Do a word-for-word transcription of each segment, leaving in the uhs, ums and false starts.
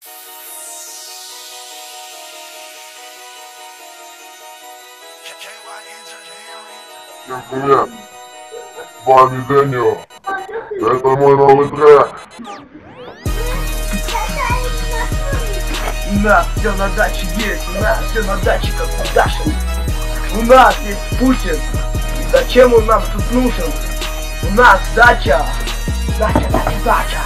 Всем привет! С вами Дэниел. Это мой новый трек. У нас все на даче есть, у нас все на даче как у Даши. У нас есть Путин. И зачем он нам тут нужен? У нас дача. Дача, дача, дача.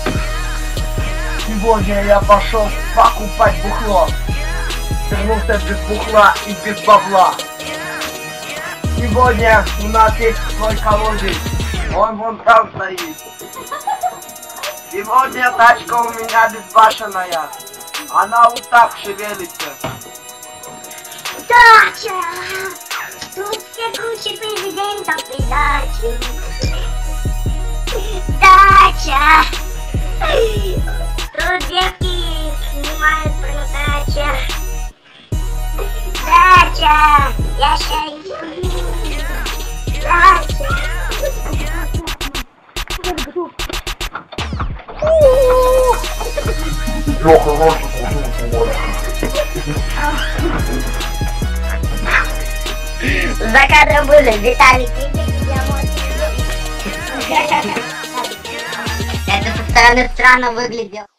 Сегодня я пошел покупать бухло. Вернулся без бухла и без бабла. Сегодня у нас есть свой колодец. Он вон там стоит. Сегодня тачка у меня безбашенная. Она вот так шевелится. Дача! Тут все круче президентов и дачи. Дача! Тут девки снимают про дача. Дача! Я шарю. Дача! Все хорошо, слушай, За кадром были Виталий. Это со стороны странно выглядел.